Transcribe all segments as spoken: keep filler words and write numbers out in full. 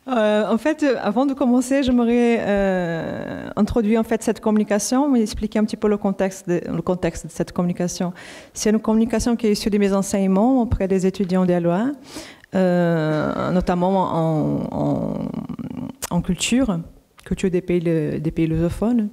Euh, en fait, avant de commencer, j'aimerais euh, introduire en fait cette communication, mais expliquer un petit peu le contexte de, le contexte de cette communication. C'est une communication qui est issue de mes enseignements auprès des étudiants des L O A, euh, notamment en, en, en culture, culture des pays, des pays lusophones,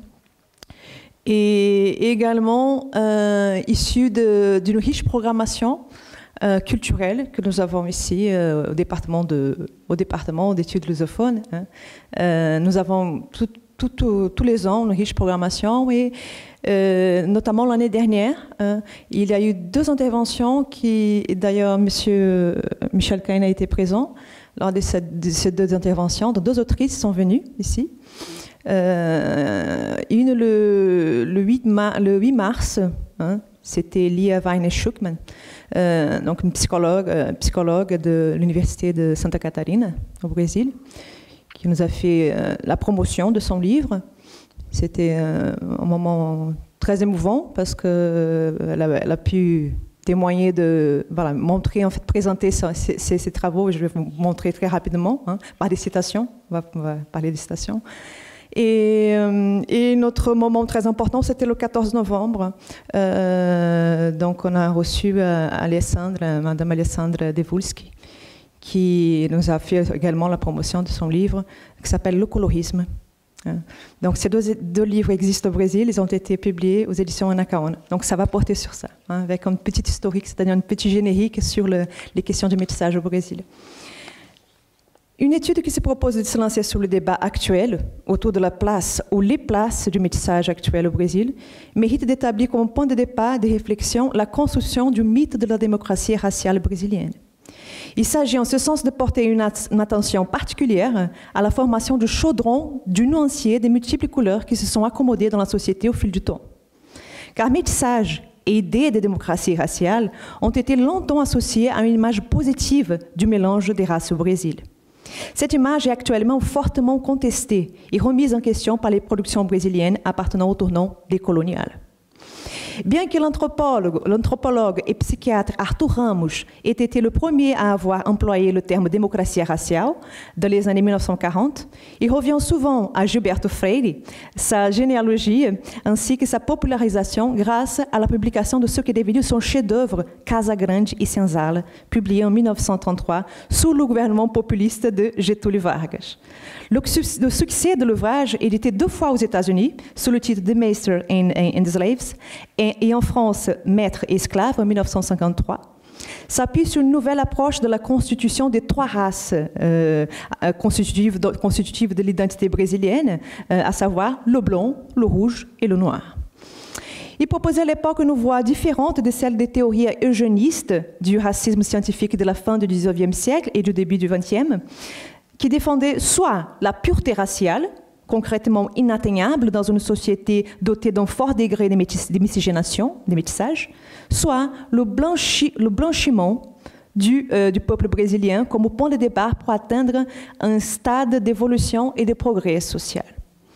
et également euh, issue d'une riche programmation Euh, culturelle que nous avons ici euh, au département de, au département d'études lusophones. Hein. Euh, nous avons tout, tout, tout, tous les ans une riche programmation et euh, notamment l'année dernière, hein, il y a eu deux interventions qui, d'ailleurs, Monsieur Michel Cahen a été présent lors de, cette, de ces deux interventions. Deux autrices sont venues ici. Euh, une le, le, huit, ma, le huit mars, hein, c'était Lia Weine-Schuckmann, euh, donc une psychologue, euh, psychologue de l'Université de Santa Catarina, au Brésil, qui nous a fait euh, la promotion de son livre. C'était euh, un moment très émouvant parce qu'elle euh, a, elle a pu témoigner, de, voilà, montrer, en fait, présenter ses, ses, ses travaux. Je vais vous montrer très rapidement, hein, par des citations. On va, on va parler des citations. Et, euh, et notre moment très important, c'était le quatorze novembre. Euh, donc, on a reçu euh, Alessandre, Madame Alessandra Devulski, qui nous a fait également la promotion de son livre, qui s'appelle Le colorisme. Donc, ces deux, deux livres existent au Brésil, ils ont été publiés aux éditions Anacaona. Donc, ça va porter sur ça, hein, avec une petite historique, c'est-à-dire un petit générique sur le, les questions du métissage au Brésil. Une étude qui se propose de se lancer sur le débat actuel autour de la place ou les places du métissage actuel au Brésil mérite d'établir comme point de départ de réflexion la construction du mythe de la démocratie raciale brésilienne. Il s'agit en ce sens de porter une, at une attention particulière à la formation du chaudron, du nuancier des multiples couleurs qui se sont accommodées dans la société au fil du temps. Car métissage et idée de démocratie raciale ont été longtemps associées à une image positive du mélange des races au Brésil. Cette image est actuellement fortement contestée et remise en question par les productions brésiliennes appartenant au tournant décolonial. Bien que l'anthropologue et psychiatre Arthur Ramos ait été le premier à avoir employé le terme démocratie raciale dans les années mille neuf cent quarante, il revient souvent à Gilberto Freire, sa généalogie ainsi que sa popularisation grâce à la publication de ce qui est devenu son chef-d'œuvre Casa Grande e Senzala, publié en mille neuf cent trente-trois sous le gouvernement populiste de Getúlio Vargas. Le, le succès de l'ouvrage, édité deux fois aux États-Unis sous le titre The Master and, and the Slaves, et, et en France Maître et Esclave en mille neuf cent cinquante-trois, s'appuie sur une nouvelle approche de la constitution des trois races euh, constitutives, de, constitutives de l'identité brésilienne, euh, à savoir le blanc, le rouge et le noir. Il proposait à l'époque une voie différente de celle des théories eugénistes du racisme scientifique de la fin du dix-neuvième siècle et du début du vingtième, qui défendait soit la pureté raciale, concrètement inatteignable dans une société dotée d'un fort degré de, métis, de miscigénation, de métissage, soit le, blanchi, le blanchiment du, euh, du peuple brésilien comme point de départ pour atteindre un stade d'évolution et de progrès social.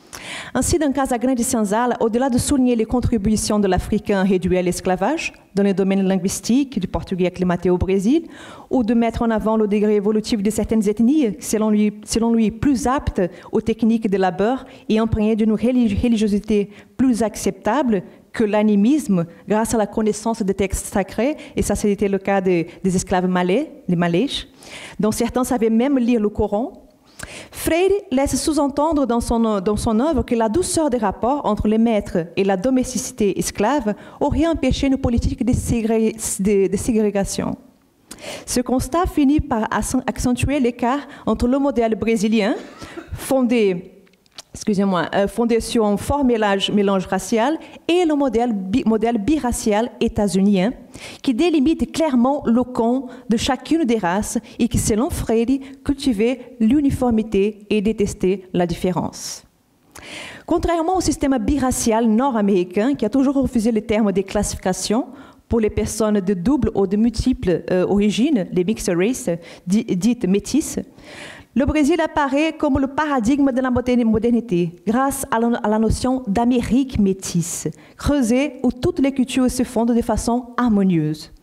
Ainsi, dans Casa Grande e Senzala, au-delà de souligner les contributions de l'Africain réduit à l'esclavage dans le domaine linguistique du portugais acclimaté au Brésil, ou de mettre en avant le degré évolutif de certaines ethnies, selon lui, selon lui plus aptes aux techniques de labeur et imprégnées d'une religiosité plus acceptable que l'animisme grâce à la connaissance des textes sacrés, et ça c'était le cas des, des esclaves malais, les malais, dont certains savaient même lire le Coran. Freire laisse sous-entendre dans son, dans son œuvre que la douceur des rapports entre les maîtres et la domesticité esclave aurait empêché une politique de, ségré, de, de ségrégation. Ce constat finit par accentuer l'écart entre le modèle brésilien, fondé, excusez-moi, euh, fondé sur un fort mélange, mélange racial, et le modèle, bi, modèle biracial états-unien, qui délimite clairement le camp de chacune des races et qui, selon Freire, cultivait l'uniformité et détestait la différence. Contrairement au système biracial nord-américain, qui a toujours refusé le terme des classifications pour les personnes de double ou de multiples euh, origines, les mixed races, dites métisses, le Brésil apparaît comme le paradigme de la modernité, grâce à la, à la notion d'Amérique métisse, creusée où toutes les cultures se fondent de façon harmonieuse.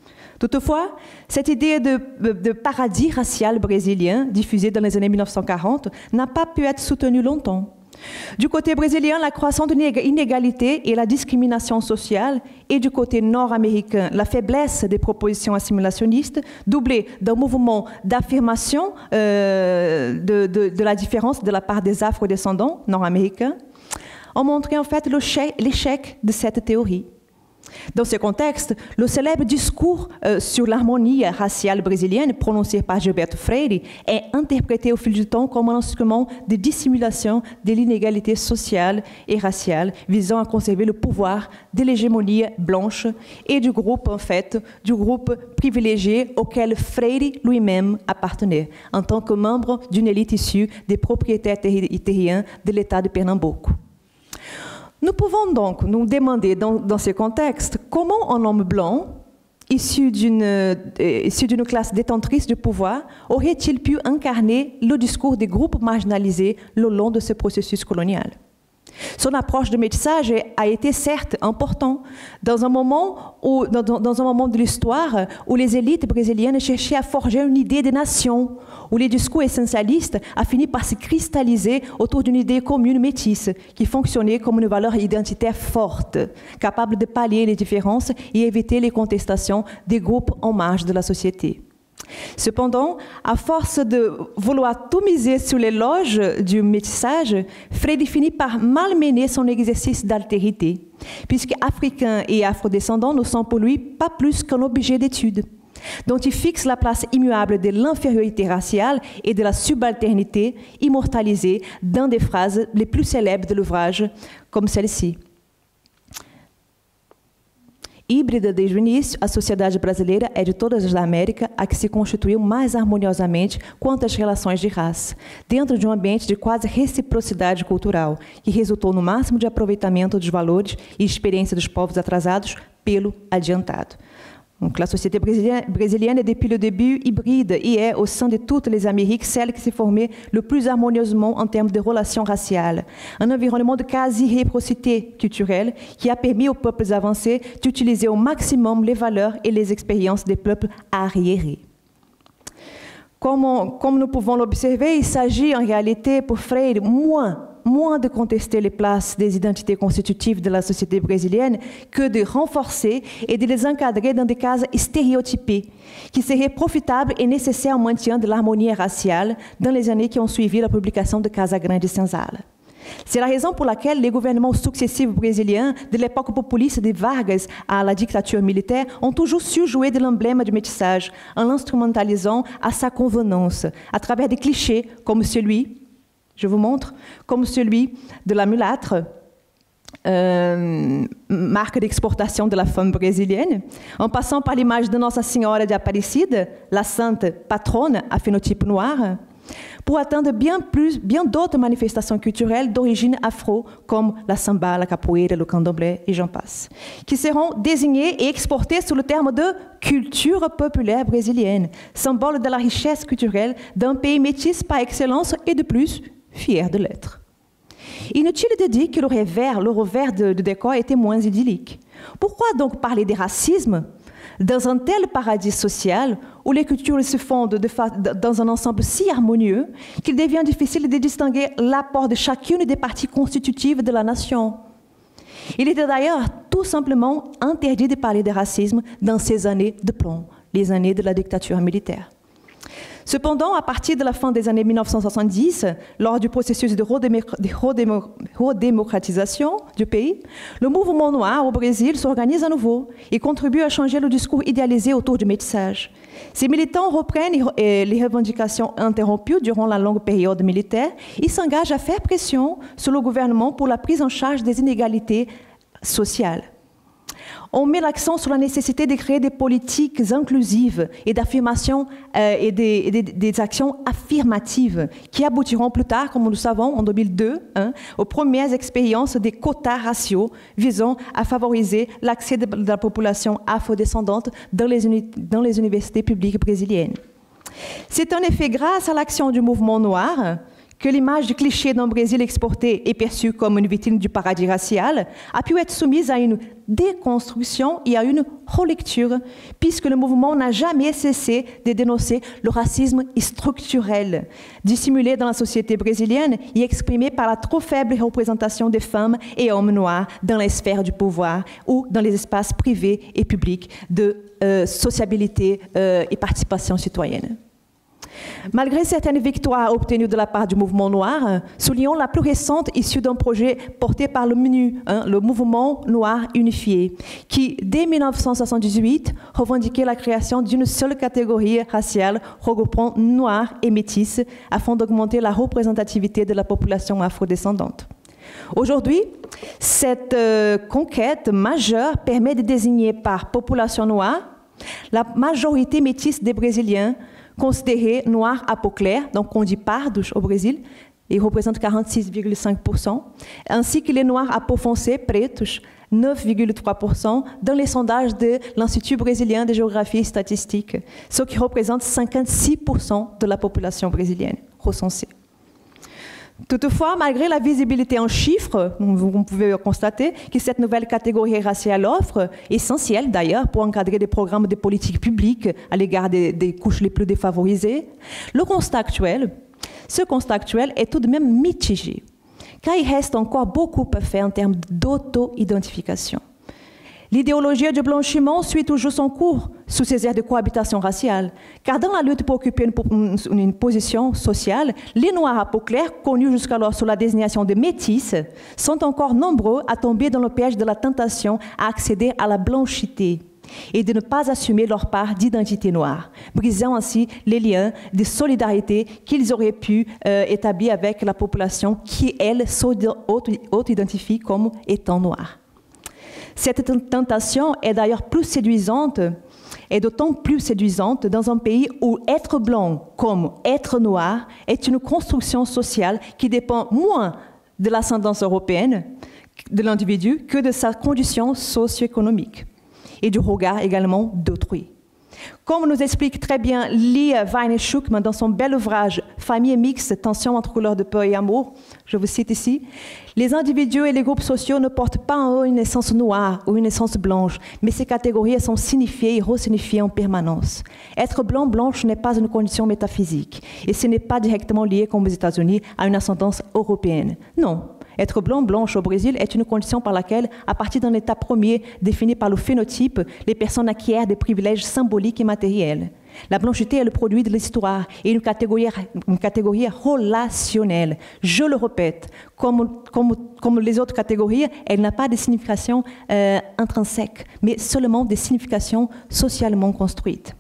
Toutefois, cette idée de, de paradis racial brésilien, diffusée dans les années mille neuf cent quarante, n'a pas pu être soutenue longtemps. Du côté brésilien, la croissante inégalité et la discrimination sociale, et du côté nord-américain, la faiblesse des propositions assimilationnistes, doublée d'un mouvement d'affirmation euh, de, de, de la différence de la part des afro-descendants nord-américains, ont montré en fait l'échec de cette théorie. Dans ce contexte, le célèbre discours euh, sur l'harmonie raciale brésilienne prononcé par Gilberto Freire est interprété au fil du temps comme un instrument de dissimulation de l'inégalité sociale et raciale visant à conserver le pouvoir de l'hégémonie blanche et du groupe, en fait, du groupe privilégié auquel Freire lui-même appartenait, en tant que membre d'une élite issue des propriétaires terriens de l'État de Pernambuco. Nous pouvons donc nous demander dans, dans ce contexte comment un homme blanc, issu d'une euh, issu d'une classe détentrice du pouvoir, aurait-il pu incarner le discours des groupes marginalisés le long de ce processus colonial. Son approche de métissage a été certes importante dans un moment, où, dans, dans un moment de l'histoire où les élites brésiliennes cherchaient à forger une idée de nation, où les discours essentialistes a fini par se cristalliser autour d'une idée commune métisse qui fonctionnait comme une valeur identitaire forte, capable de pallier les différences et éviter les contestations des groupes en marge de la société. Cependant, à force de vouloir tout miser sur l'éloge du métissage, Freire finit par malmener son exercice d'altérité, puisque Africains et Afrodescendants ne sont pour lui pas plus qu'un objet d'étude, dont il fixe la place immuable de l'infériorité raciale et de la subalternité immortalisée dans des phrases les plus célèbres de l'ouvrage, comme celle-ci. Híbrida desde o início, a sociedade brasileira é de todas as da América a que se constituiu mais harmoniosamente quanto às relações de raça, dentro de um ambiente de quase reciprocidade cultural, que resultou no máximo de aproveitamento dos valores e experiência dos povos atrasados pelo adiantado. Donc, la société brésilienne, brésilienne est depuis le début hybride et est, au sein de toutes les Amériques, celle qui s'est formée le plus harmonieusement en termes de relations raciales. Un environnement de quasi-réciprocité culturelle qui a permis aux peuples avancés d'utiliser au maximum les valeurs et les expériences des peuples arriérés. Comme, on, comme nous pouvons l'observer, il s'agit en réalité pour Freire moins moins de contester les places des identités constitutives de la société brésilienne que de renforcer et de les encadrer dans des cases stéréotypées qui seraient profitables et nécessaires au maintien de l'harmonie raciale dans les années qui ont suivi la publication de Casa Grande Senzala. C'est la raison pour laquelle les gouvernements successifs brésiliens, de l'époque populiste de Vargas à la dictature militaire, ont toujours su jouer de l'emblème du métissage en l'instrumentalisant à sa convenance, à travers des clichés comme celui, je vous montre, comme celui de la mulâtre, euh, marque d'exportation de la femme brésilienne, en passant par l'image de Nossa Senhora de Aparecida, la sainte patronne à phénotype noir, pour atteindre bien plus, bien d'autres manifestations culturelles d'origine afro, comme la samba, la capoeira, le candomblé, et j'en passe, qui seront désignées et exportées sous le terme de culture populaire brésilienne, symbole de la richesse culturelle d'un pays métis par excellence et de plus, fier de l'être. Inutile de dire que le revers, le revers de, de décor était moins idyllique. Pourquoi donc parler des racismes dans un tel paradis social où les cultures se fondent de dans un ensemble si harmonieux qu'il devient difficile de distinguer l'apport de chacune des parties constitutives de la nation? Il était d'ailleurs tout simplement interdit de parler de racisme dans ces années de plomb, les années de la dictature militaire. Cependant, à partir de la fin des années mille neuf cent soixante-dix, lors du processus de redémocratisation du pays, le mouvement noir au Brésil s'organise à nouveau et contribue à changer le discours idéalisé autour du métissage. Ces militants reprennent les revendications interrompues durant la longue période militaire et s'engagent à faire pression sur le gouvernement pour la prise en charge des inégalités sociales. On met l'accent sur la nécessité de créer des politiques inclusives et d'affirmation euh, et, des, et des, des actions affirmatives qui aboutiront plus tard, comme nous le savons, en deux mille deux, hein, aux premières expériences des quotas raciaux visant à favoriser l'accès de, de la population afrodescendante dans les, uni, dans les universités publiques brésiliennes. C'est en effet grâce à l'action du mouvement noir que l'image du cliché d'un Brésil exporté et perçu comme une vitrine du paradis racial a pu être soumise à une déconstruction et à une relecture, puisque le mouvement n'a jamais cessé de dénoncer le racisme structurel, dissimulé dans la société brésilienne et exprimé par la trop faible représentation des femmes et hommes noirs dans les sphères du pouvoir ou dans les espaces privés et publics de euh, sociabilité euh, et participation citoyenne. Malgré certaines victoires obtenues de la part du mouvement noir, soulignons la plus récente issue d'un projet porté par le M N U, hein, le Mouvement Noir Unifié, qui, dès mille neuf cent soixante-dix-huit, revendiquait la création d'une seule catégorie raciale regroupant noirs et métis afin d'augmenter la représentativité de la population afrodescendante. Aujourd'hui, cette euh, conquête majeure permet de désigner par population noire la majorité métisse des Brésiliens, considérés noirs à peau claire, donc on dit pardos au Brésil, ils représentent quarante-six virgule cinq pour cent, ainsi que les noirs à peau foncée, pretos, neuf virgule trois pour cent, dans les sondages de l'Institut brésilien de géographie et statistique, ce qui représente cinquante-six pour cent de la population brésilienne recensée. Toutefois, malgré la visibilité en chiffres, vous pouvez constater que cette nouvelle catégorie raciale offre, essentielle d'ailleurs pour encadrer des programmes de politique publique à l'égard des, des couches les plus défavorisées, le constat actuel, ce constat actuel est tout de même mitigé, car il reste encore beaucoup à faire en termes d'auto-identification. L'idéologie du blanchiment suit toujours son cours sous ces airs de cohabitation raciale, car dans la lutte pour occuper une, une, une position sociale, les Noirs à peau claire, connus jusqu'alors sous la désignation de métis, sont encore nombreux à tomber dans le piège de la tentation à accéder à la blanchité et de ne pas assumer leur part d'identité noire, brisant ainsi les liens de solidarité qu'ils auraient pu euh, établir avec la population qui, elle, s'auto-identifie comme étant noire. Cette tentation est d'ailleurs plus séduisante, et d'autant plus séduisante dans un pays où être blanc comme être noir est une construction sociale qui dépend moins de l'ascendance européenne de l'individu que de sa condition socio-économique et du regard également d'autrui. Comme nous explique très bien Lee Weine-Schuckman dans son bel ouvrage « Famille mixte, tension entre couleurs de peur et amour », je vous cite ici, « Les individus et les groupes sociaux ne portent pas en eux une essence noire ou une essence blanche, mais ces catégories sont signifiées et resignifiées en permanence. Être blanc-blanche n'est pas une condition métaphysique, et ce n'est pas directement lié, comme aux États-Unis, à une ascendance européenne. Non. Être blanc-blanche au Brésil est une condition par laquelle, à partir d'un état premier défini par le phénotype, les personnes acquièrent des privilèges symboliques et matériels. La blanchité est le produit de l'histoire et une catégorie, une catégorie relationnelle. Je le répète, comme, comme, comme les autres catégories, elle n'a pas de signification euh, intrinsèque, mais seulement des significations socialement construites.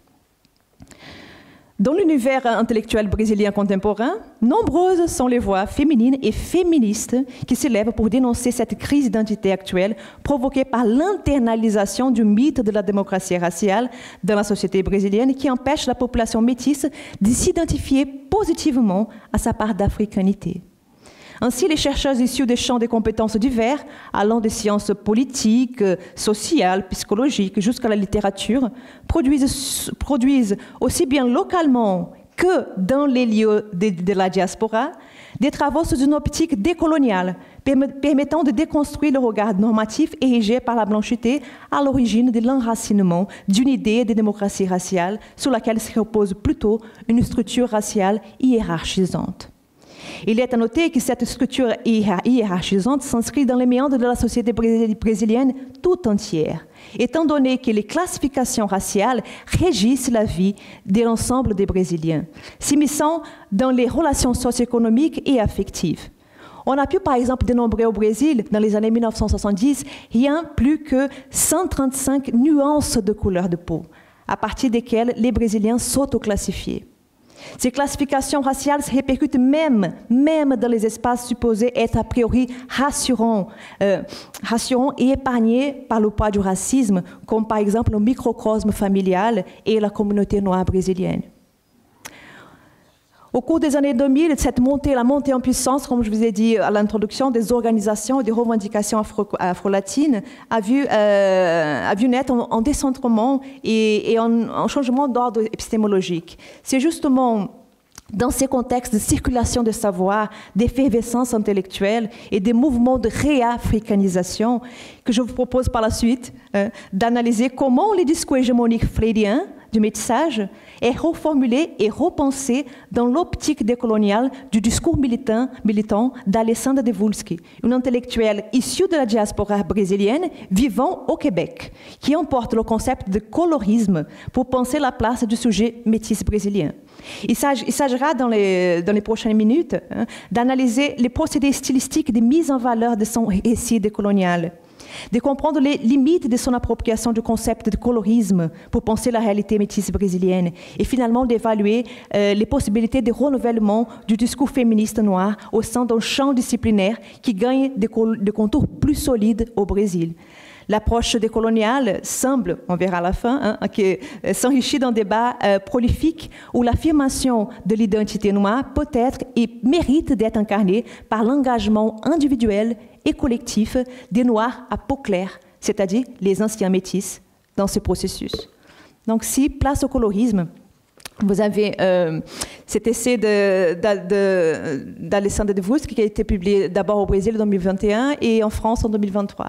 Dans l'univers intellectuel brésilien contemporain, nombreuses sont les voix féminines et féministes qui s'élèvent pour dénoncer cette crise d'identité actuelle provoquée par l'internalisation du mythe de la démocratie raciale dans la société brésilienne qui empêche la population métisse de s'identifier positivement à sa part d'africanité. Ainsi, les chercheurs issus des champs des compétences divers, allant des sciences politiques, sociales, psychologiques, jusqu'à la littérature, produisent, produisent aussi bien localement que dans les lieux de, de la diaspora, des travaux sous une optique décoloniale, permettant de déconstruire le regard normatif érigé par la blanchité à l'origine de l'enracinement d'une idée de démocratie raciale sur laquelle se repose plutôt une structure raciale hiérarchisante. Il est à noter que cette structure hiérarchisante s'inscrit dans les méandres de la société brésilienne tout entière, étant donné que les classifications raciales régissent la vie de l'ensemble des Brésiliens, s'immisçant dans les relations socio-économiques et affectives. On a pu par exemple dénombrer au Brésil, dans les années mille neuf cent soixante-dix, rien plus que cent trente-cinq nuances de couleur de peau, à partir desquelles les Brésiliens s'autoclassifiaient. Ces classifications raciales se répercutent même, même dans les espaces supposés être a priori rassurants, euh, rassurants et épargnés par le poids du racisme, comme par exemple le microcosme familial et la communauté noire brésilienne. Au cours des années deux mille, cette montée, la montée en puissance, comme je vous ai dit à l'introduction, des organisations et des revendications afro, afro-latines a vu, euh, a vu naître en, en décentrement et, et en, en changement d'ordre épistémologique. C'est justement Dans ces contextes de circulation de savoir, d'effervescence intellectuelle et des mouvements de réafricanisation, que je vous propose par la suite hein, d'analyser comment les discours hégémoniques freiriens du métissage est reformulé et repensé dans l'optique décoloniale du discours militant, militant d'Alessandra de Vulsky, une intellectuelle issue de la diaspora brésilienne vivant au Québec, qui emporte le concept de colorisme pour penser la place du sujet métis brésilien. Il s'agira dans les, dans les prochaines minutes hein, d'analyser les procédés stylistiques de mise en valeur de son récit décolonial, de comprendre les limites de son appropriation du concept de colorisme pour penser la réalité métisse brésilienne et finalement d'évaluer euh, les possibilités de renouvellement du discours féministe noir au sein d'un champ disciplinaire qui gagne des, des contours plus solides au Brésil. L'approche décoloniale semble, on verra à la fin, hein, que, euh, s'enrichit d'un débat euh, prolifique où l'affirmation de l'identité noire peut être et mérite d'être incarnée par l'engagement individuel et collectif des Noirs à peau claire, c'est-à-dire les anciens métis, dans ce processus. Donc, si place au colorisme, vous avez euh, cet essai d'Alessandra de, de, de Vulsky qui a été publié d'abord au Brésil en deux mille vingt et un et en France en deux mille vingt-trois.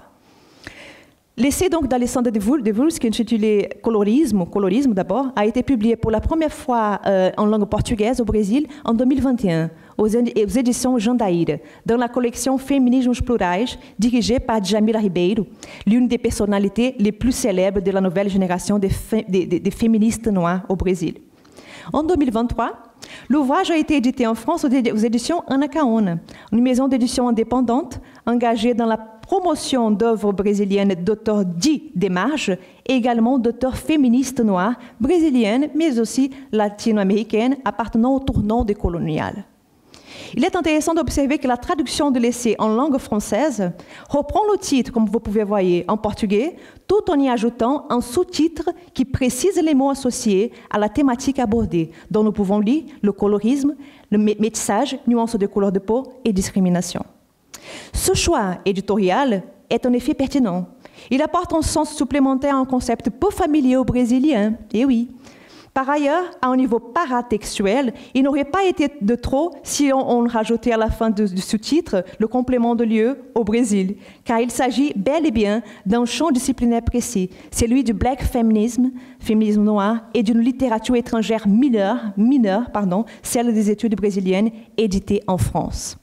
L'essai donc d'Alessandra de Vulsky, intitulé Colorisme, colorisme d'abord, a été publié pour la première fois euh, en langue portugaise au Brésil en deux mille vingt et un, aux, aux éditions Jandaíra, dans la collection Feminismos Plurais, dirigée par Djamila Ribeiro, l'une des personnalités les plus célèbres de la nouvelle génération des, des, des, des féministes noires au Brésil. En deux mille vingt-trois, l'ouvrage a été édité en France aux éditions Anacaona, une maison d'édition indépendante engagée dans la promotion d'œuvres brésiliennes d'auteurs dits des marges et également d'auteurs féministes noirs brésiliennes, mais aussi latino-américaines appartenant au tournant décolonial. Il est intéressant d'observer que la traduction de l'essai en langue française reprend le titre, comme vous pouvez voir, en portugais, tout en y ajoutant un sous-titre qui précise les mots associés à la thématique abordée, dont nous pouvons lire le colorisme, le métissage, nuances de couleur de peau et discrimination. Ce choix éditorial est en effet pertinent. Il apporte un sens supplémentaire à un concept peu familier aux Brésiliens, et oui. Par ailleurs, à un niveau paratextuel, il n'aurait pas été de trop si on, on rajoutait à la fin du, du sous-titre le complément de lieu au Brésil, car il s'agit bel et bien d'un champ disciplinaire précis, celui du black feminisme, féminisme noir, et d'une littérature étrangère mineure, mineure pardon, celle des études brésiliennes éditées en France.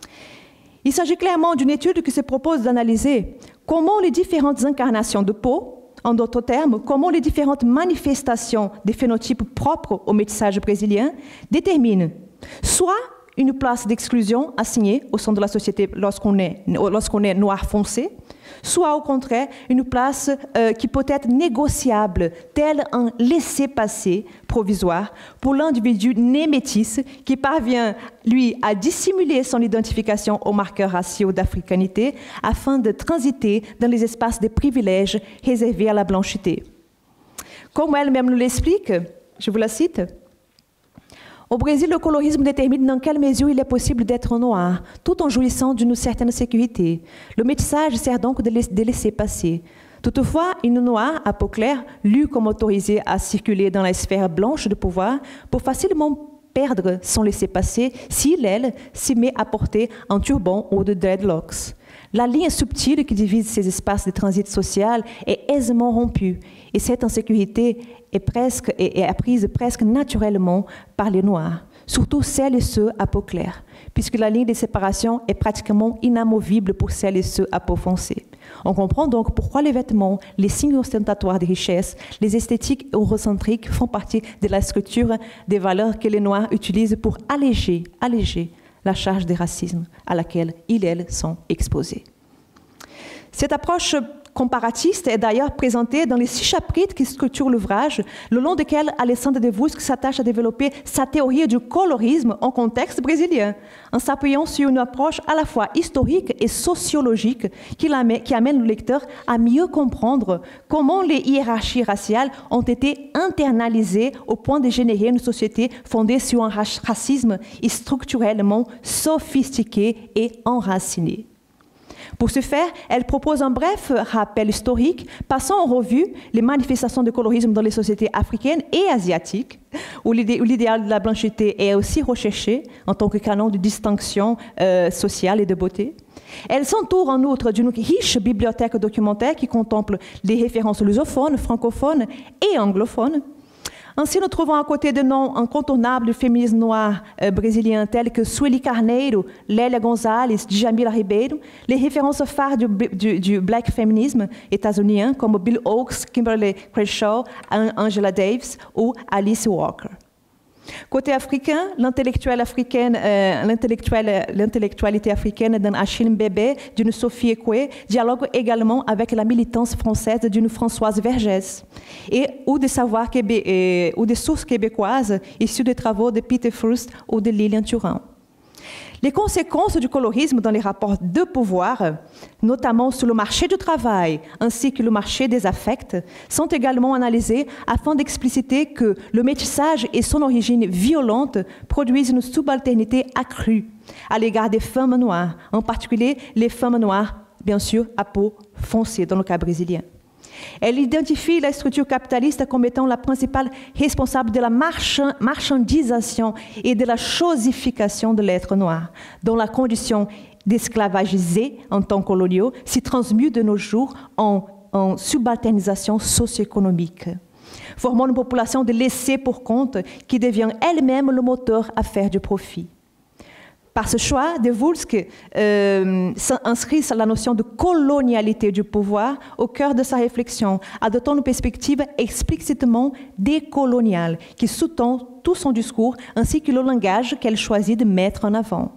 Il s'agit clairement d'une étude qui se propose d'analyser comment les différentes incarnations de peau, en d'autres termes, comment les différentes manifestations des phénotypes propres au métissage brésilien déterminent soit une place d'exclusion assignée au sein de la société lorsqu'on est, lorsqu'on est noir foncé, soit au contraire une place euh, qui peut être négociable, tel un laissez-passer provisoire pour l'individu né métis qui parvient, lui, à dissimuler son identification aux marqueurs raciaux d'africanité afin de transiter dans les espaces de privilèges réservés à la blanchité. Comme elle-même nous l'explique, je vous la cite, au Brésil, le colorisme détermine dans quelle mesure il est possible d'être noir, tout en jouissant d'une certaine sécurité. Le métissage sert donc de laisser passer. Toutefois, une noire à peau claire, lue comme autorisée à circuler dans la sphère blanche de pouvoir, peut facilement perdre son laisser-passer s'il, elle, s'y met à porter un turban ou de dreadlocks. La ligne subtile qui divise ces espaces de transit social est aisément rompue et cette insécurité est, presque, est, est apprise presque naturellement par les Noirs, surtout celles et ceux à peau claire, puisque la ligne de séparation est pratiquement inamovible pour celles et ceux à peau foncée. On comprend donc pourquoi les vêtements, les signes ostentatoires de richesse, les esthétiques eurocentriques font partie de la structure des valeurs que les Noirs utilisent pour alléger, alléger la charge de racisme à laquelle ils et elles sont exposés. Cette approche comparatiste est d'ailleurs présentée dans les six chapitres qui structurent l'ouvrage, le long desquels Alessandra de Vulsky s'attache à développer sa théorie du colorisme en contexte brésilien, en s'appuyant sur une approche à la fois historique et sociologique qui amène, qui amène le lecteur à mieux comprendre comment les hiérarchies raciales ont été internalisées au point de générer une société fondée sur un racisme structurellement sophistiqué et enraciné. Pour ce faire, elle propose un bref rappel historique, passant en revue les manifestations de colorisme dans les sociétés africaines et asiatiques, où l'idéal de la blanchité est aussi recherché en tant que canon de distinction euh, sociale et de beauté. Elle s'entoure en outre d'une riche bibliothèque documentaire qui contemple des références lusophones, francophones et anglophones. Ainsi, nous trouvons à côté de noms incontournables du féminisme noir euh, brésilien tels que Sueli Carneiro, Lélia Gonzalez, Djamila Ribeiro, les références phares du, du, du black féminisme états-unien comme Bill Oakes, Kimberly Crenshaw, Angela Davis ou Alice Walker. Côté africain, l'intellectuelle africaine, euh, l'intellectualité africaine d'un Achille Mbembe, d'une Sophie Ekwe, dialogue également avec la militance française d'une Françoise Vergès, et ou des savoirs québé, et, ou des sources québécoises issues des travaux de Peter Frost ou de Lilian Thuram. Les conséquences du colorisme dans les rapports de pouvoir, notamment sur le marché du travail ainsi que le marché des affects, sont également analysées afin d'expliciter que le métissage et son origine violente produisent une subalternité accrue à l'égard des femmes noires, en particulier les femmes noires, bien sûr, à peau foncée dans le cas brésilien. Elle identifie la structure capitaliste comme étant la principale responsable de la marchandisation et de la chosification de l'être noir, dont la condition d'esclavagisé en temps coloniaux s'y transmute de nos jours en, en subalternisation socio-économique, formant une population de laissés pour compte qui devient elle-même le moteur à faire du profit. Par ce choix, De Woolsck euh, inscrit la notion de colonialité du pouvoir au cœur de sa réflexion, adoptant une perspective explicitement décoloniale qui sous-tend tout son discours ainsi que le langage qu'elle choisit de mettre en avant.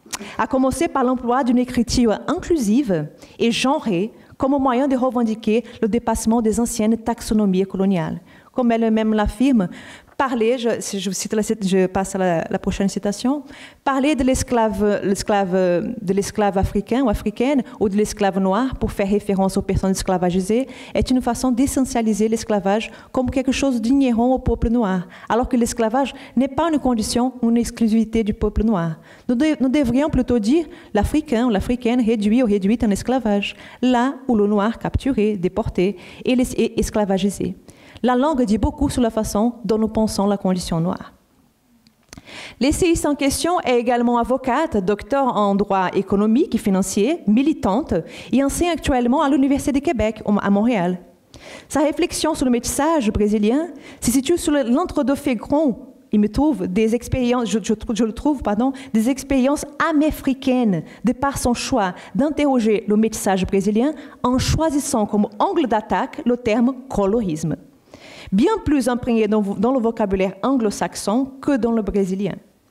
À commencer par l'emploi d'une écriture inclusive et genrée comme moyen de revendiquer le dépassement des anciennes taxonomies coloniales. Comme elle-même l'affirme, parler, je, je, cite la, je passe à la, la prochaine citation, parler de l'esclave, l'esclave, de l'esclave africain ou africaine ou de l'esclave noir pour faire référence aux personnes esclavagisées est une façon d'essentialiser l'esclavage comme quelque chose d'inhérent au peuple noir, alors que l'esclavage n'est pas une condition ou une exclusivité du peuple noir. Nous, de, nous devrions plutôt dire l'Africain ou l'Africaine réduit ou réduite en esclavage, là où le noir capturé, déporté et, les, et esclavagisé. La langue dit beaucoup sur la façon dont nous pensons la condition noire. L'essayiste en question est également avocate, docteur en droit économique et financier, militante et enseigne actuellement à l'Université de Québec, à Montréal. Sa réflexion sur le métissage brésilien se situe sur l'entre-deux fécond, il me trouve, des expériences, je, je, je le trouve, pardon, des expériences américaines de par son choix d'interroger le métissage brésilien en choisissant comme angle d'attaque le terme colorisme, bien plus imprégné dans, dans le vocabulaire anglo-saxon que dans le brésilien.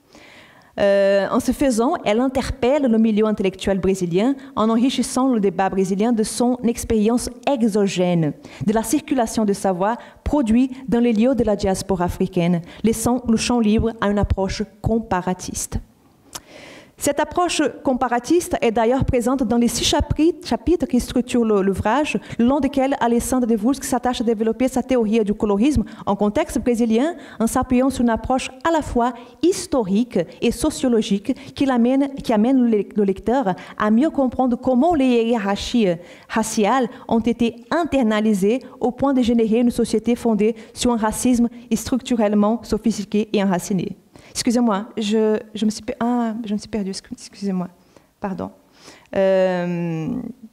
Euh, en ce faisant, elle interpelle le milieu intellectuel brésilien en enrichissant le débat brésilien de son expérience exogène, de la circulation de savoir produit dans les lieux de la diaspora africaine, laissant le champ libre à une approche comparatiste. Cette approche comparatiste est d'ailleurs présente dans les six chapitres qui structurent l'ouvrage, le long desquels Alessandra De Woolsck s'attache à développer sa théorie du colorisme en contexte brésilien, en s'appuyant sur une approche à la fois historique et sociologique qui amène, qui amène le lecteur à mieux comprendre comment les hiérarchies raciales ont été internalisées au point de générer une société fondée sur un racisme structurellement sophistiqué et enraciné. Excusez-moi, je, je, me suis, ah, je me suis perdue, excusez-moi, pardon. Euh,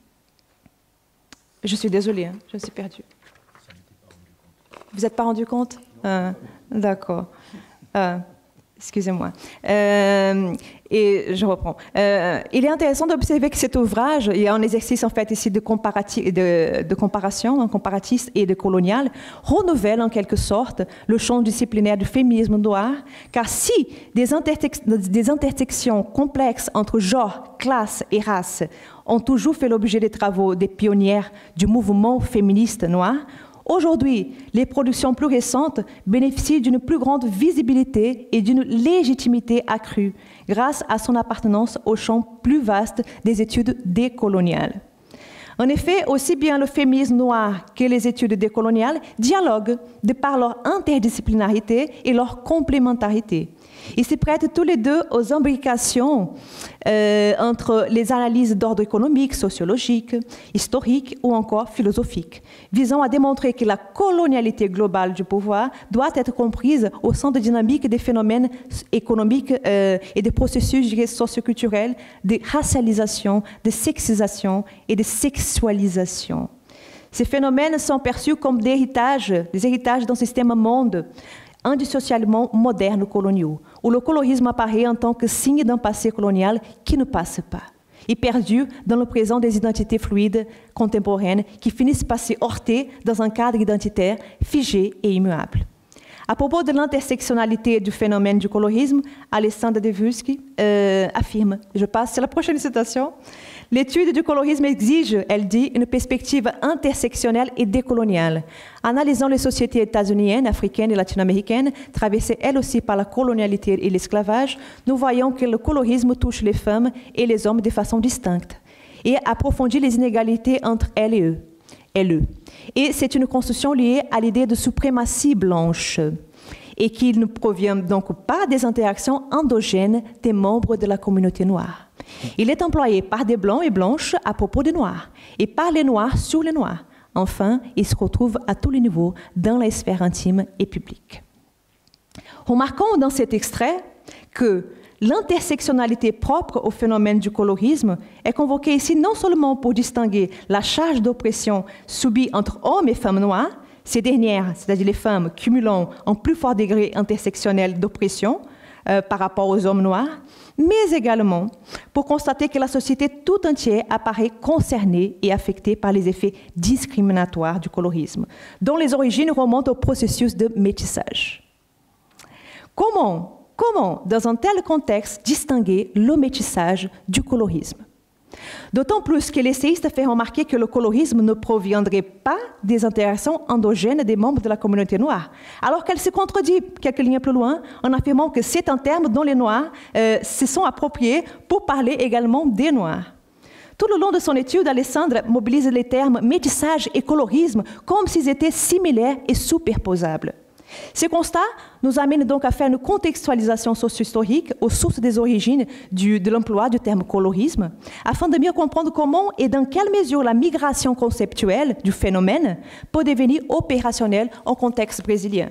je suis désolée, hein, je me suis perdue. Vous n'êtes pas rendu compte? Ah, d'accord. Ah, excusez-moi. Euh, et je reprends. Euh, il est intéressant d'observer que cet ouvrage, il y a un exercice en fait ici de, de, de comparation, un comparatiste et de colonial, renouvelle en quelque sorte le champ disciplinaire du féminisme noir, car si des, intertex, des intersections complexes entre genre, classe et race ont toujours fait l'objet des travaux des pionnières du mouvement féministe noir, aujourd'hui, les productions plus récentes bénéficient d'une plus grande visibilité et d'une légitimité accrue grâce à son appartenance au champ plus vaste des études décoloniales. En effet, aussi bien le féminisme noir que les études décoloniales dialoguent de par leur interdisciplinarité et leur complémentarité. Ils se prêtent tous les deux aux imbrications euh, entre les analyses d'ordre économique, sociologique, historique ou encore philosophique, visant à démontrer que la colonialité globale du pouvoir doit être comprise au sein de dynamiques des phénomènes économiques euh, et des processus socioculturels de racialisation, de sexisation et de sexualisation. Ces phénomènes sont perçus comme des héritages, des héritages d'un système monde indissociablement moderne coloniaux, où le colorisme apparaît en tant que signe d'un passé colonial qui ne passe pas, et perdu dans le présent des identités fluides contemporaines qui finissent par se heurter dans un cadre identitaire figé et immuable. À propos de l'intersectionnalité du phénomène du colorisme, Alessandra Devuski euh, affirme, je passe à la prochaine citation, « L'étude du colorisme exige, elle dit, une perspective intersectionnelle et décoloniale. Analysant les sociétés états-uniennes, africaines et latino-américaines, traversées elles aussi par la colonialité et l'esclavage, nous voyons que le colorisme touche les femmes et les hommes de façon distincte et approfondit les inégalités entre elles et eux. L E. Et c'est une construction liée à l'idée de suprématie blanche et qui ne provient donc pas des interactions endogènes des membres de la communauté noire. Il est employé par des blancs et blanches à propos des noirs et par les noirs sur les noirs. Enfin, il se retrouve à tous les niveaux dans la sphère intime et publique. Remarquons dans cet extrait que l'intersectionnalité propre au phénomène du colorisme est convoquée ici non seulement pour distinguer la charge d'oppression subie entre hommes et femmes noires, ces dernières, c'est-à-dire les femmes, cumulant un plus fort degré intersectionnel d'oppression euh, par rapport aux hommes noirs, mais également pour constater que la société tout entière apparaît concernée et affectée par les effets discriminatoires du colorisme, dont les origines remontent au processus de métissage. Comment Comment, dans un tel contexte, distinguer le métissage du colorisme? D'autant plus que l'essayiste fait remarquer que le colorisme ne proviendrait pas des interactions endogènes des membres de la communauté noire, alors qu'elle se contredit quelques lignes plus loin en affirmant que c'est un terme dont les Noirs euh, se sont appropriés pour parler également des Noirs. Tout le long de son étude, Alessandra mobilise les termes métissage et colorisme comme s'ils étaient similaires et superposables. Ces constats nous amènent donc à faire une contextualisation socio-historique aux sources des origines du, de l'emploi du terme colorisme, afin de mieux comprendre comment et dans quelle mesure la migration conceptuelle du phénomène peut devenir opérationnelle en contexte brésilien.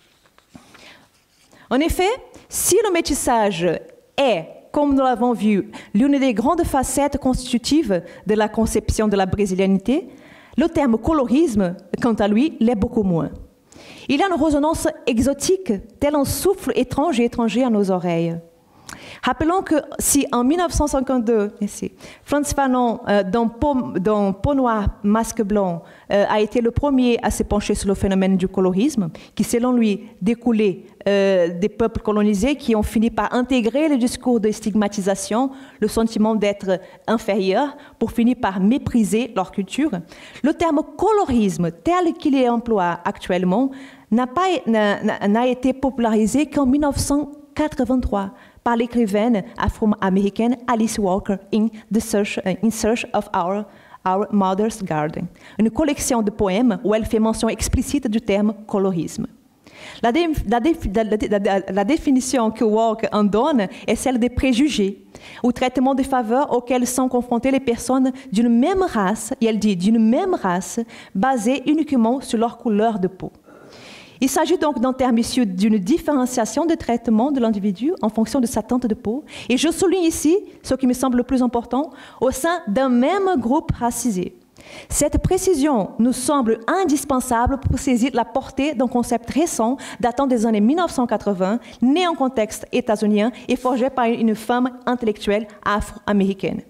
En effet, si le métissage est, comme nous l'avons vu, l'une des grandes facettes constitutives de la conception de la brésilianité, le terme colorisme, quant à lui, l'est beaucoup moins. Il y a une résonance exotique, tel un souffle étrange et étranger à nos oreilles. Rappelons que si en mille neuf cent cinquante-deux, ici, Frantz Fanon, euh, dans, Peau, dans Peau noire, masque blanc, euh, a été le premier à se pencher sur le phénomène du colorisme, qui selon lui découlait euh, des peuples colonisés qui ont fini par intégrer le discours de stigmatisation, le sentiment d'être inférieur, pour finir par mépriser leur culture. Le terme colorisme, tel qu'il est employé actuellement, n'a pas n'a, n'a été popularisé qu'en mille neuf cent quatre-vingt-trois par l'écrivaine afro-américaine Alice Walker in The Search, in Search of Our, Our Mother's Garden, une collection de poèmes où elle fait mention explicite du terme colorisme. La, dé, la, dé, la, la, la définition que Walker en donne est celle des préjugés, ou traitement de faveur auxquels sont confrontées les personnes d'une même race, et elle dit d'une même race, basée uniquement sur leur couleur de peau. Il s'agit donc d'un terme issu d'une différenciation de traitement de l'individu en fonction de sa teinte de peau. Et je souligne ici, ce qui me semble le plus important, au sein d'un même groupe racisé. Cette précision nous semble indispensable pour saisir la portée d'un concept récent datant des années mille neuf cent quatre-vingts, né en contexte états-unien et forgé par une femme intellectuelle afro-américaine.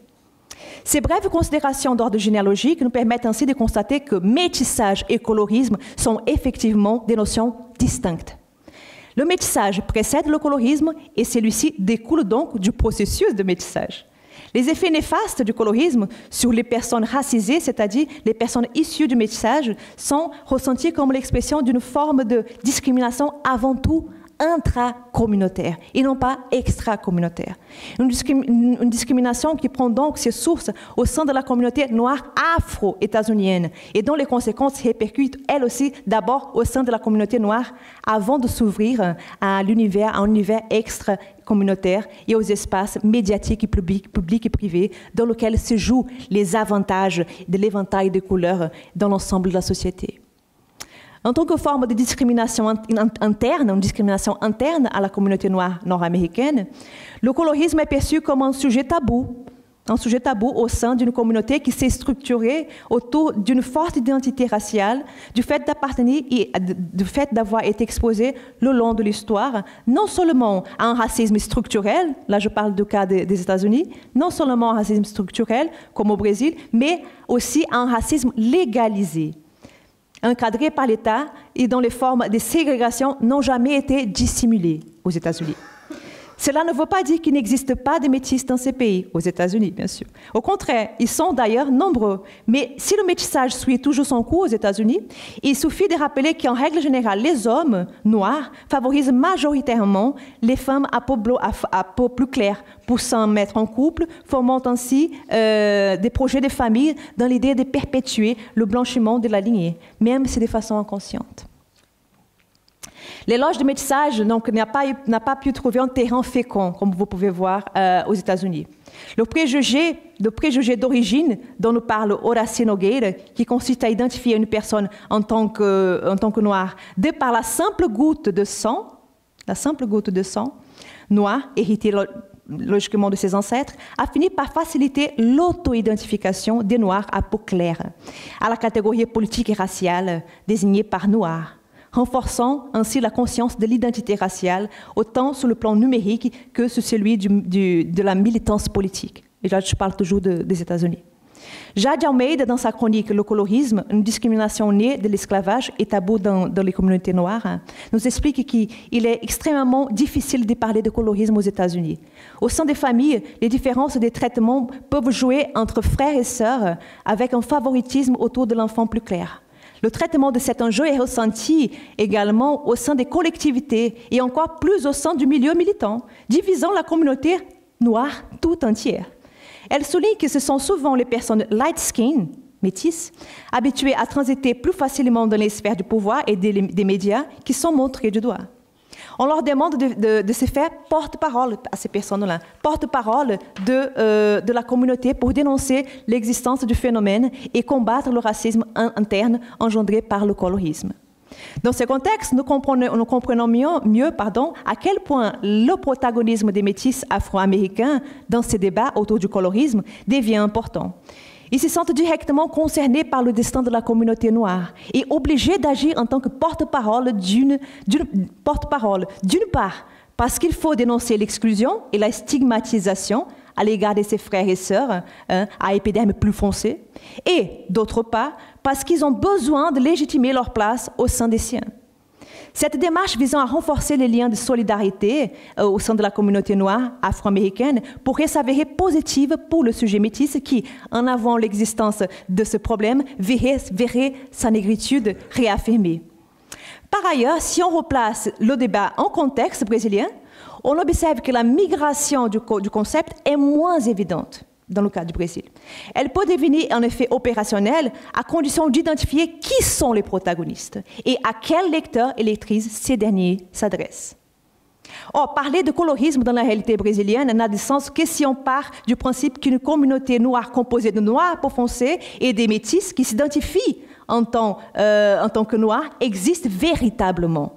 Ces brèves considérations d'ordre généalogique nous permettent ainsi de constater que métissage et colorisme sont effectivement des notions distinctes. Le métissage précède le colorisme et celui-ci découle donc du processus de métissage. Les effets néfastes du colorisme sur les personnes racisées, c'est-à-dire les personnes issues du métissage, sont ressentis comme l'expression d'une forme de discrimination avant tout intracommunautaire et non pas extracommunautaire. Une, discrim une discrimination qui prend donc ses sources au sein de la communauté noire afro-états-unienne et dont les conséquences répercutent, elles aussi, d'abord au sein de la communauté noire avant de s'ouvrir à l'univers, à un univers extra-communautaire et aux espaces médiatiques et publics, publics et privés dans lesquels se jouent les avantages de l'éventail de couleurs dans l'ensemble de la société. En tant que forme de discrimination interne, une discrimination interne à la communauté noire nord-américaine, le colorisme est perçu comme un sujet tabou, un sujet tabou au sein d'une communauté qui s'est structurée autour d'une forte identité raciale, du fait d'appartenir et du fait d'avoir été exposé le long de l'histoire, non seulement à un racisme structurel, là je parle du cas des, des États-Unis, non seulement un racisme structurel comme au Brésil, mais aussi à un racisme légalisé, encadré par l'État et dont les formes de ségrégation n'ont jamais été dissimulées aux États-Unis. Cela ne veut pas dire qu'il n'existe pas de métis dans ces pays, aux États-Unis bien sûr. Au contraire, ils sont d'ailleurs nombreux. Mais si le métissage suit toujours son cours aux États-Unis, il suffit de rappeler qu'en règle générale, les hommes noirs favorisent majoritairement les femmes à peau, à, à peau plus claire pour s'en mettre en couple, formant ainsi euh, des projets de famille dans l'idée de perpétuer le blanchiment de la lignée, même si de façon inconsciente. L'éloge du métissage n'a pas, pas pu trouver un terrain fécond, comme vous pouvez voir euh, aux États-Unis. Le préjugé, le préjugé d'origine dont nous parle Horacio Nogueira, qui consiste à identifier une personne en tant que, en tant que noire, de par la simple goutte de sang, la simple goutte de sang noir, héritée logiquement de ses ancêtres, a fini par faciliter l'auto-identification des Noirs à peau claire, à la catégorie politique et raciale désignée par noir, renforçant ainsi la conscience de l'identité raciale, autant sur le plan numérique que sur celui du, du, de la militance politique. Et là, je parle toujours de, des États-Unis. Jade Almeida, dans sa chronique « Le colorisme, une discrimination née de l'esclavage et tabou dans, dans les communautés noires », nous explique qu'il est extrêmement difficile de parler de colorisme aux États-Unis. Au sein des familles, les différences de traitement peuvent jouer entre frères et sœurs avec un favoritisme autour de l'enfant plus clair. Le traitement de cet enjeu est ressenti également au sein des collectivités et encore plus au sein du milieu militant, divisant la communauté noire tout entière. Elle souligne que ce sont souvent les personnes light skin, métisses, habituées à transiter plus facilement dans les sphères du pouvoir et des, des médias qui sont montrées du doigt. On leur demande de, de, de se faire porte-parole à ces personnes-là, porte-parole de, euh, de la communauté pour dénoncer l'existence du phénomène et combattre le racisme interne engendré par le colorisme. Dans ce contexte, nous comprenons, nous comprenons mieux, mieux pardon, à quel point le protagonisme des métis afro-américains dans ces débats autour du colorisme devient important. Ils se sentent directement concernés par le destin de la communauté noire et obligés d'agir en tant que porte-parole d'une porte-parole. D'une part, parce qu'il faut dénoncer l'exclusion et la stigmatisation à l'égard de ses frères et sœurs hein, à épiderme plus foncé, et d'autre part, parce qu'ils ont besoin de légitimer leur place au sein des siens. Cette démarche visant à renforcer les liens de solidarité euh, au sein de la communauté noire afro-américaine pourrait s'avérer positive pour le sujet métis qui, en avant l'existence de ce problème, verrait, verrait sa négritude réaffirmée. Par ailleurs, si on replace le débat en contexte brésilien, on observe que la migration du, co du concept est moins évidente dans le cas du Brésil. Elle peut devenir en effet opérationnelle à condition d'identifier qui sont les protagonistes et à quels lecteurs et lectrices ces derniers s'adressent. Or, parler de colorisme dans la réalité brésilienne n'a de sens que si on part du principe qu'une communauté noire composée de noirs peau foncés et des métis qui s'identifient en tant, euh, en tant que noirs existe véritablement.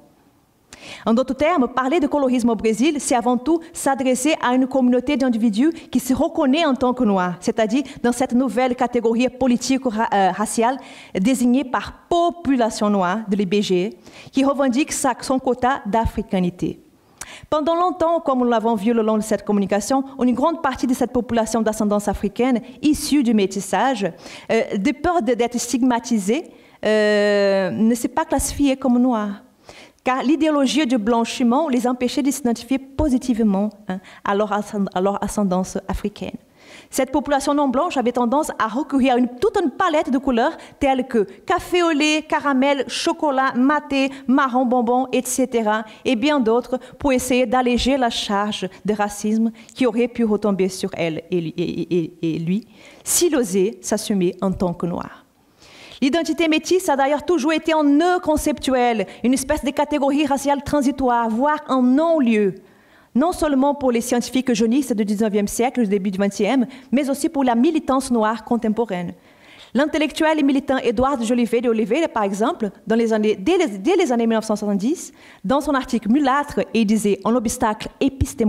En d'autres termes, parler de colorisme au Brésil, c'est avant tout s'adresser à une communauté d'individus qui se reconnaît en tant que noirs, c'est-à-dire dans cette nouvelle catégorie politique ou euh, raciale désignée par population noire de l'I B G, qui revendique sa, son quota d'africanité. Pendant longtemps, comme nous l'avons vu le long de cette communication, une grande partie de cette population d'ascendance africaine, issue du métissage, euh, de peur d'être stigmatisée, euh, ne s'est pas classifiée comme noire. car l'idéologie du blanchiment les empêchait de s'identifier positivement hein, à, leur à leur ascendance africaine. Cette population non blanche avait tendance à recourir à une, toute une palette de couleurs telles que café au lait, caramel, chocolat, maté, marron bonbon, et cetera et bien d'autres pour essayer d'alléger la charge de racisme qui aurait pu retomber sur elle et, et, et, et lui s'il osait s'assumer en tant que noir. L'identité métisse a d'ailleurs toujours été un nœud conceptuel, une espèce de catégorie raciale transitoire, voire un non-lieu. Non seulement pour les scientifiques jeunistes du dix-neuvième siècle, du début du vingtième, mais aussi pour la militance noire contemporaine. L'intellectuel et militant Édouard Jolivet de Oliveira, par exemple, dans les années, dès, les, dès les années mille neuf cent soixante-dix, dans son article Mulâtre, il disait « un obstacle épistémologique »,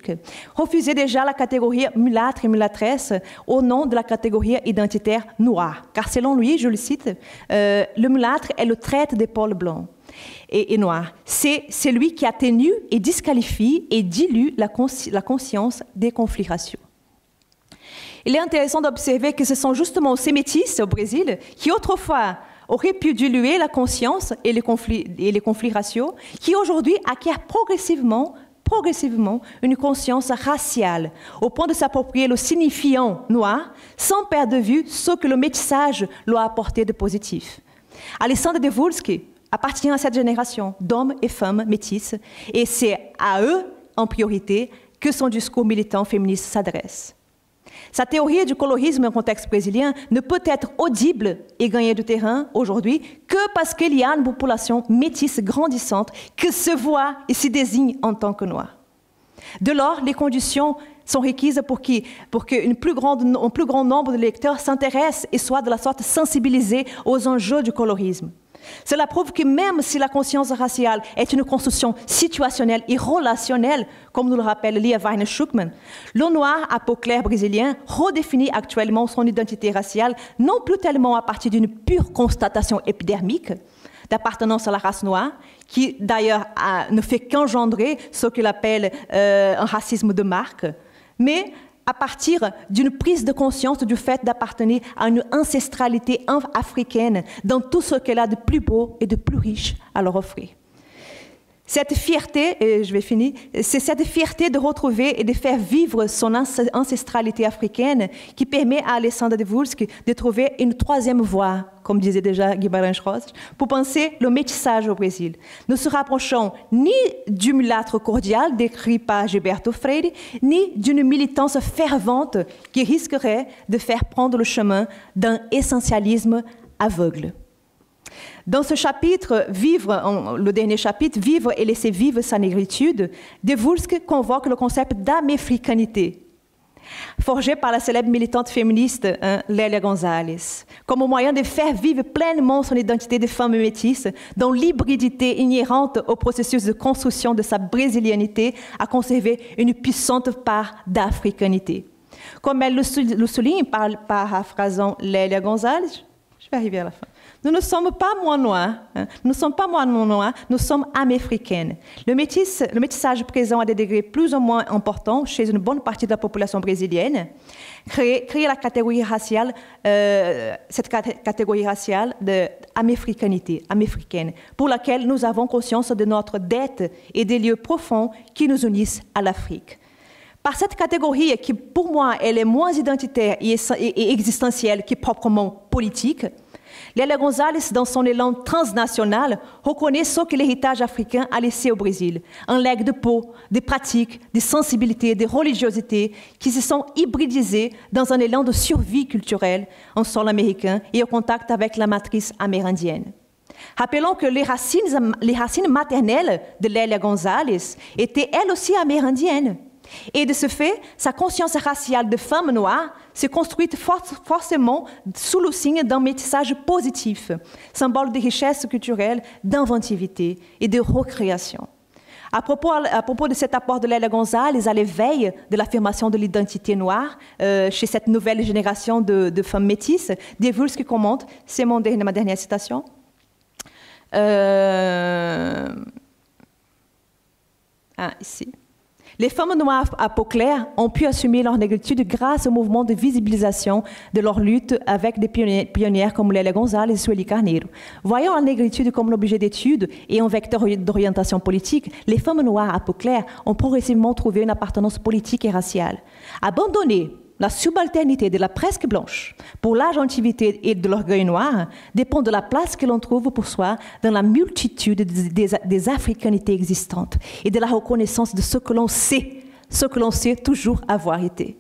refusait déjà la catégorie mulâtre et mulâtresse au nom de la catégorie identitaire noire. Car selon lui, je le cite, euh, « le mulâtre est le traître des pôles blancs. Et, et noir. C'est celui qui atténue et disqualifie et dilue la, consci la conscience des conflits raciaux. Il est intéressant d'observer que ce sont justement ces métis au Brésil qui autrefois auraient pu diluer la conscience et les conflits, et les conflits raciaux, qui aujourd'hui acquièrent progressivement, progressivement une conscience raciale, au point de s'approprier le signifiant noir, sans perdre de vue ce que le métissage leur a apporté de positif. Alessandra Dewulski appartient à cette génération d'hommes et femmes métisses, et c'est à eux, en priorité, que son discours militant féministe s'adresse. Sa théorie du colorisme en contexte brésilien ne peut être audible et gagner du terrain aujourd'hui que parce qu'il y a une population métisse grandissante qui se voit et se désigne en tant que noire. De lors, les conditions sont requises pour qu'un pour que plus un plus grand nombre de lecteurs s'intéressent et soient de la sorte sensibilisés aux enjeux du colorisme. Cela prouve que même si la conscience raciale est une construction situationnelle et relationnelle, comme nous le rappelle Lia Weine-Schuckmann, le noir à peau claire brésilien redéfinit actuellement son identité raciale, non plus tellement à partir d'une pure constatation épidermique d'appartenance à la race noire, qui d'ailleurs ne fait qu'engendrer ce qu'il appelle euh, un racisme de marque, mais à partir d'une prise de conscience du fait d'appartenir à une ancestralité africaine dans tout ce qu'elle a de plus beau et de plus riche à leur offrir. Cette fierté, et je vais finir, c'est cette fierté de retrouver et de faire vivre son ancestralité africaine qui permet à Alessandra Dewulski de trouver une troisième voie, comme disait déjà Guimarães Rosa, pour penser le métissage au Brésil. Nous se rapprochons ni du mulâtre cordial décrit par Gilberto Freire, ni d'une militance fervente qui risquerait de faire prendre le chemin d'un essentialisme aveugle. Dans ce chapitre, vivre, le dernier chapitre, Vivre et laisser vivre sa négritude, Dewulski convoque le concept d'américanité, forgé par la célèbre militante féministe hein, Lélia Gonzalez, comme moyen de faire vivre pleinement son identité de femme métisse, dont l'hybridité inhérente au processus de construction de sa brésilianité a conservé une puissante part d'africanité. Comme elle le souligne par paraphrasant Lélia Gonzalez, je vais arriver à la fin. Nous ne sommes pas moins noirs, hein. Nous ne sommes pas moins noirs, nous sommes américaines. Le, métis, le métissage présent à des degrés plus ou moins importants chez une bonne partie de la population brésilienne crée, crée la catégorie raciale, euh, cette catégorie raciale d'américanité, américaine, pour laquelle nous avons conscience de notre dette et des lieux profonds qui nous unissent à l'Afrique. Par cette catégorie qui, pour moi, elle est moins identitaire et, et, et existentielle que proprement politique, Lélia Gonzalez, dans son élan transnational, reconnaît ce que l'héritage africain a laissé au Brésil, un legs de peau, de pratiques, de sensibilités, de religiosités qui se sont hybridisées dans un élan de survie culturelle en sol américain et au contact avec la matrice amérindienne. Rappelons que les racines, les racines maternelles de Lélia Gonzalez étaient elles aussi amérindiennes. Et de ce fait, sa conscience raciale de femme noire s'est construite for forcément sous le signe d'un métissage positif, symbole de richesse culturelle, d'inventivité et de recréation. À propos, à propos de cet apport de Lélia Gonzalez à l'éveil de l'affirmation de l'identité noire euh, chez cette nouvelle génération de, de femmes métisses, Dewulski commente, c'est mon dernier, ma dernière citation, euh, ah, ici. Les femmes noires à peau claire ont pu assumer leur négritude grâce au mouvement de visibilisation de leur lutte avec des pionnières comme Lélia González et Sueli Carneiro. Voyant la négritude comme l'objet d'étude et un vecteur d'orientation politique, les femmes noires à peau claire ont progressivement trouvé une appartenance politique et raciale. Abandonner la subalternité de la presque blanche pour l'agentivité et de l'orgueil noir dépend de la place que l'on trouve pour soi dans la multitude des, des, des africanités existantes et de la reconnaissance de ce que l'on sait, ce que l'on sait toujours avoir été.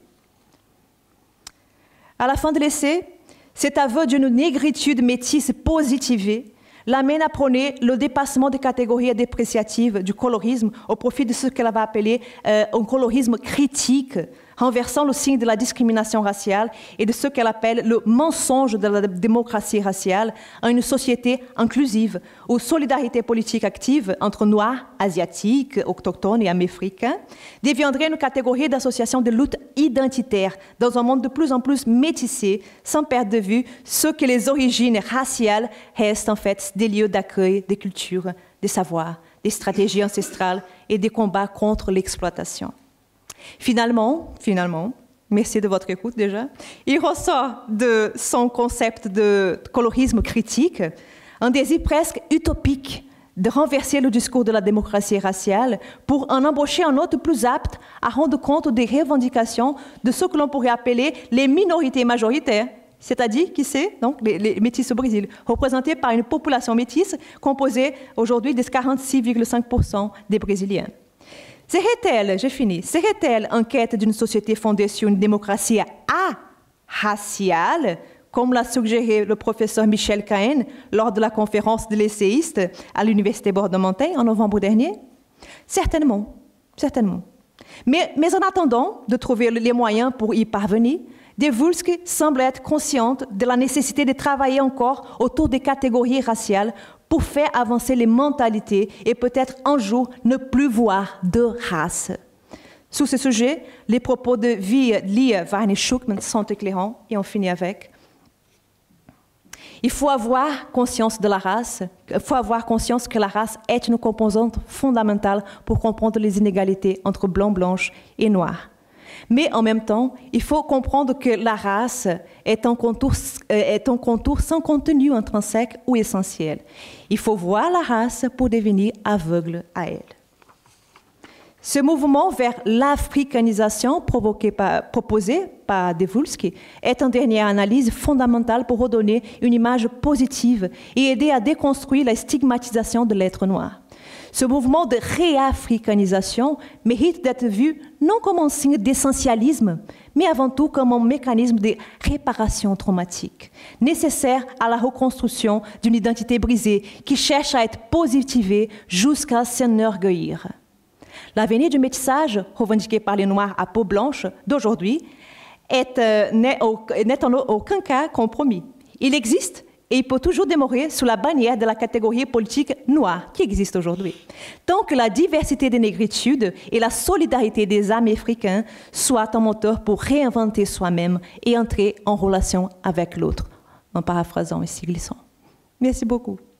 À la fin de l'essai, cet aveu d'une négritude métisse positivée l'amène à prôner le dépassement des catégories dépréciatives du colorisme au profit de ce qu'elle va appeler euh, un colorisme critique, renversant le signe de la discrimination raciale et de ce qu'elle appelle le mensonge de la démocratie raciale en une société inclusive, où solidarité politique active entre Noirs, Asiatiques, Autochtones et Africains deviendrait une catégorie d'association de lutte identitaire dans un monde de plus en plus métissé, sans perdre de vue ce que les origines raciales restent en fait des lieux d'accueil des cultures, des savoirs, des stratégies ancestrales et des combats contre l'exploitation. Finalement, finalement, merci de votre écoute déjà, il ressort de son concept de colorisme critique un désir presque utopique de renverser le discours de la démocratie raciale pour en embaucher un autre plus apte à rendre compte des revendications de ce que l'on pourrait appeler les minorités majoritaires, c'est-à-dire, qui c'est, donc, les, les métis au Brésil, représentés par une population métisse composée aujourd'hui de quarante-six virgule cinq pour cent des Brésiliens. Serait-elle, j'ai fini, serait-elle en quête d'une société fondée sur une démocratie a-raciale, comme l'a suggéré le professeur Michel Cahen lors de la conférence de l'essayiste à l'Université Bordeaux-Montaigne en novembre dernier? Certainement, certainement. Mais, mais en attendant de trouver les moyens pour y parvenir, Dewulski semble être consciente de la nécessité de travailler encore autour des catégories raciales pour faire avancer les mentalités et peut-être un jour ne plus voir de race. Sur ce sujet, les propos de Lia Varney-Schuckman sont éclairants et on finit avec. Il faut avoir conscience de la race, il faut avoir conscience que la race est une composante fondamentale pour comprendre les inégalités entre blancs, blanches et noirs. Mais en même temps, il faut comprendre que la race est un contour, est un contour sans contenu intrinsèque ou essentiel. Il faut voir la race pour devenir aveugle à elle. Ce mouvement vers l'africanisation provoqué par, proposé par Dewulski est en dernière analyse fondamentale pour redonner une image positive et aider à déconstruire la stigmatisation de l'être noir. Ce mouvement de réafricanisation mérite d'être vu non comme un signe d'essentialisme, mais avant tout comme un mécanisme de réparation traumatique, nécessaire à la reconstruction d'une identité brisée qui cherche à être positivée jusqu'à s'enorgueillir. L'avenir du métissage, revendiqué par les Noirs à peau blanche d'aujourd'hui, euh, n'est en aucun cas compromis. Il existe et il peut toujours demeurer sous la bannière de la catégorie politique noire qui existe aujourd'hui. Tant que la diversité des négritudes et la solidarité des âmes africains soient un moteur pour réinventer soi-même et entrer en relation avec l'autre, en paraphrasant ici glissant. Merci beaucoup.